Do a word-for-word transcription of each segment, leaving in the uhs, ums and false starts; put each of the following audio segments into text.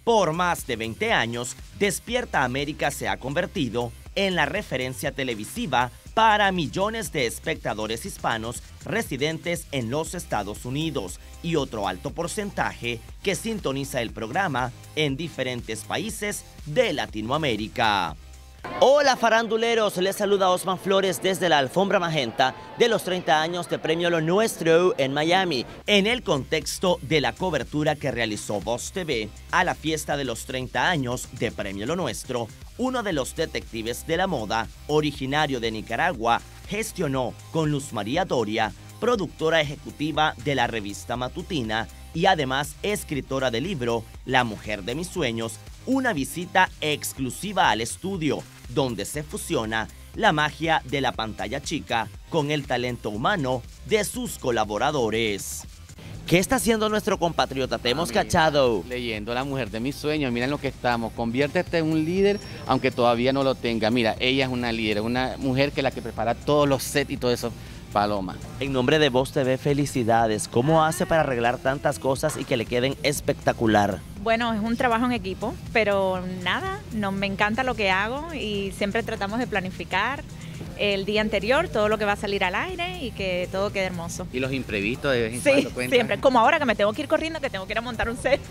Por más de veinte años, Despierta América se ha convertido en la referencia televisiva para millones de espectadores hispanos residentes en los Estados Unidos y otro alto porcentaje que sintoniza el programa en diferentes países de Latinoamérica. Hola faranduleros, les saluda Osman Flores desde la alfombra magenta de los treinta años de Premio Lo Nuestro en Miami, en el contexto de la cobertura que realizó Voz T V a la fiesta de los treinta años de Premio Lo Nuestro. Uno de los detectives de la moda, originario de Nicaragua, gestionó con Luz María Doria, productora ejecutiva de la revista matutina y además escritora del libro La Mujer de Mis Sueños, una visita exclusiva al estudio, donde se fusiona la magia de la pantalla chica con el talento humano de sus colaboradores. ¿Qué está haciendo nuestro compatriota? Te hemos ah, cachado. Leyendo La Mujer de Mis Sueños, miren lo que estamos. Conviértete en un líder, aunque todavía no lo tenga. Mira, ella es una líder, una mujer que es la que prepara todos los sets y todo eso. Paloma. En nombre de Voz T V, felicidades. ¿Cómo hace para arreglar tantas cosas y que le queden espectacular? Bueno, es un trabajo en equipo, pero nada, no, me encanta lo que hago y siempre tratamos de planificar el día anterior todo lo que va a salir al aire y que todo quede hermoso. Y los imprevistos de vez en sí, cuando cuentan. Siempre, como ahora que me tengo que ir corriendo, que tengo que ir a montar un set.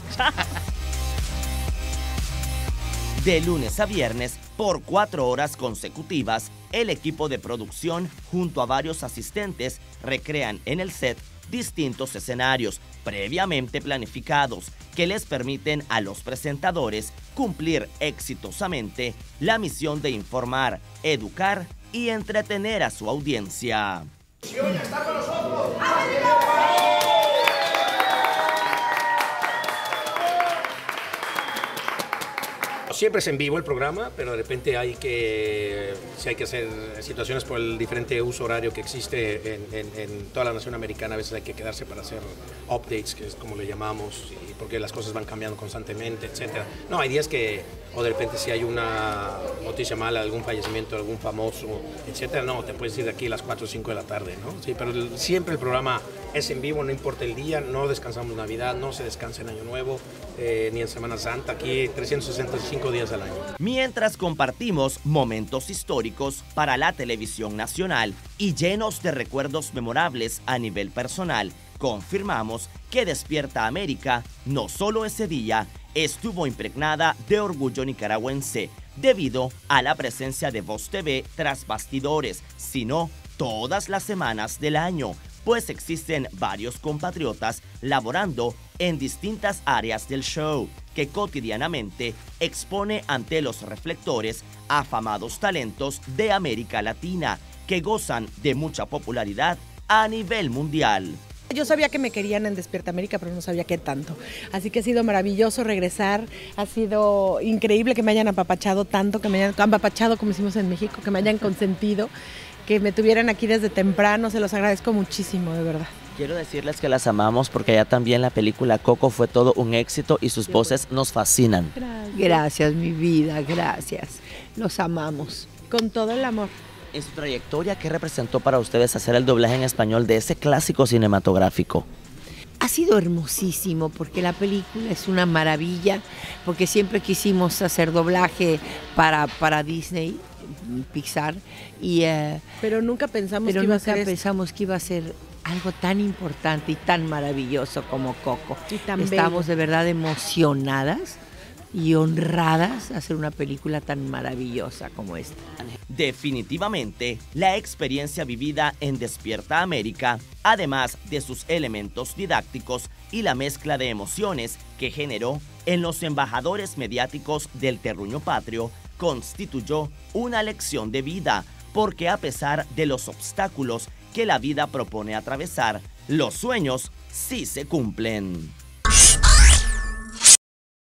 De lunes a viernes, por cuatro horas consecutivas, el equipo de producción, junto a varios asistentes, recrean en el set distintos escenarios previamente planificados que les permiten a los presentadores cumplir exitosamente la misión de informar, educar y entretener a su audiencia. Siempre es en vivo el programa, pero de repente hay que, si hay que hacer situaciones por el diferente uso horario que existe en, en, en toda la nación americana, a veces hay que quedarse para hacer updates, que es como le llamamos, y porque las cosas van cambiando constantemente, etcétera. No, hay días que, o de repente si hay una noticia mala, algún fallecimiento, algún famoso, etcétera, no, te puedes ir de aquí a las cuatro o cinco de la tarde, ¿no? Sí, pero el, siempre el programa es en vivo, no importa el día, no descansamos Navidad, no se descansa en Año Nuevo, eh, ni en Semana Santa, aquí trescientos sesenta y cinco días al año. Mientras compartimos momentos históricos para la televisión nacional y llenos de recuerdos memorables a nivel personal, confirmamos que Despierta América no solo ese día estuvo impregnada de orgullo nicaragüense debido a la presencia de Voz T V tras bastidores, sino todas las semanas del año, pues existen varios compatriotas laborando en distintas áreas del show, que cotidianamente expone ante los reflectores afamados talentos de América Latina, que gozan de mucha popularidad a nivel mundial. Yo sabía que me querían en Despierta América, pero no sabía qué tanto. Así que ha sido maravilloso regresar, ha sido increíble que me hayan apapachado tanto, que me hayan apapachado como hicimos en México, que me hayan consentido, que me tuvieran aquí desde temprano, se los agradezco muchísimo, de verdad. Quiero decirles que las amamos porque allá también la película Coco fue todo un éxito y sus voces nos fascinan. Gracias, gracias mi vida, gracias. Los amamos. Con todo el amor. En su trayectoria, ¿qué representó para ustedes hacer el doblaje en español de ese clásico cinematográfico? Ha sido hermosísimo porque la película es una maravilla, porque siempre quisimos hacer doblaje para, para Disney, Pixar, y, uh, pero nunca pensamos pero que iba nunca a ser pensamos que iba a ser algo tan importante y tan maravilloso como Coco. Y tan Estamos bello. de verdad emocionadas y honradas de hacer una película tan maravillosa como esta. Definitivamente, la experiencia vivida en Despierta América, además de sus elementos didácticos y la mezcla de emociones que generó en los embajadores mediáticos del terruño patrio, constituyó una lección de vida, porque a pesar de los obstáculos que la vida propone atravesar, los sueños sí se cumplen.